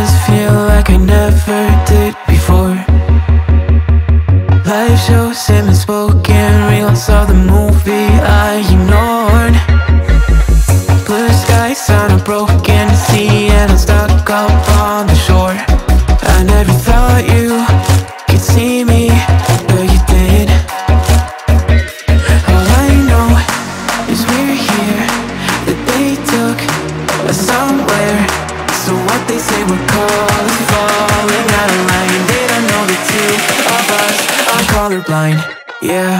just feel like I never did before. Life shows him spoken reels of the movie I ignored. Blue skies on a broken sea, and I'm stuck up on the shore. I never thought you could see me, but you did. All I know is we're here, that they took us somewhere. So what they say we're called is falling out of line. They don't know the two of us are colorblind, yeah.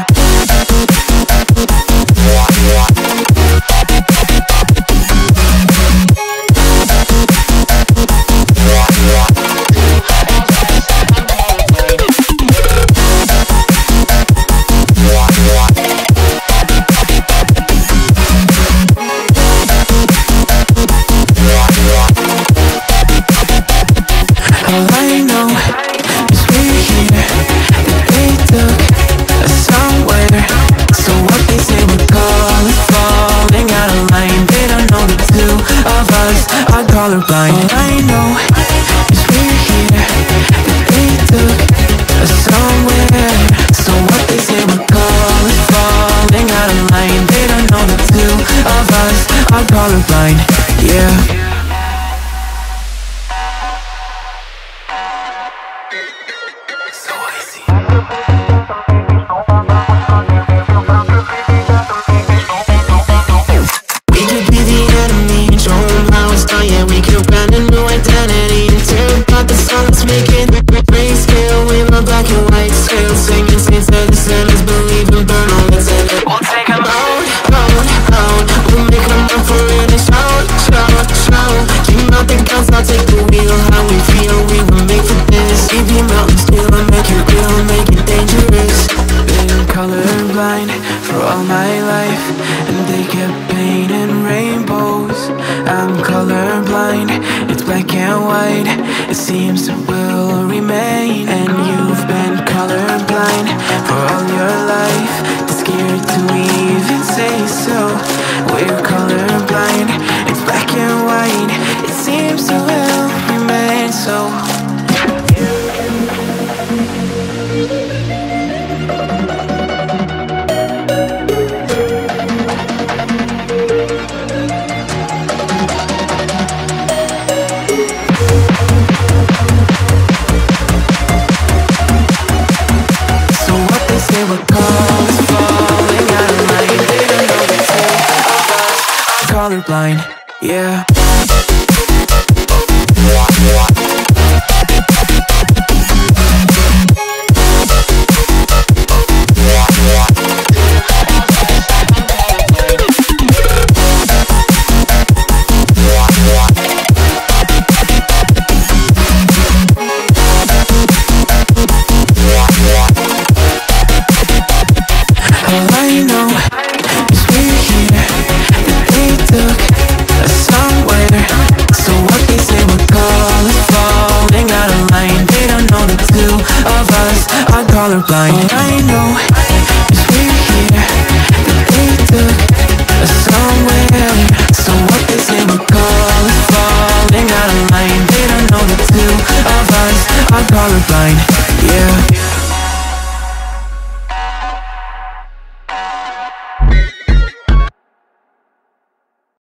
All I know is we're here, that they took us somewhere. So what they say we're called is falling out of line. They don't know the two of us are colorblind. All I know is we're here, that they took us somewhere. So what they say we're called is falling out of line. They don't know the two of us are colorblind, yeah. I'll take the wheel, how we feel, we were made for this. Give you mountains still, I make it real, make it dangerous. Been colorblind for all my life, and they kept painting rainbows. I'm colorblind, it's black and white, it seems it will remain. And you've been colorblind for all your life, too scared to even say so. We're colorblind, it's black and white, it seems it will remain so. So what they say we're called is falling out of line. They don't know the two of us are colorblind, yeah. All I know is we're here, that they took us somewhere. So what they say we're called is falling out of line. They don't know the two of us are colorblind. All I know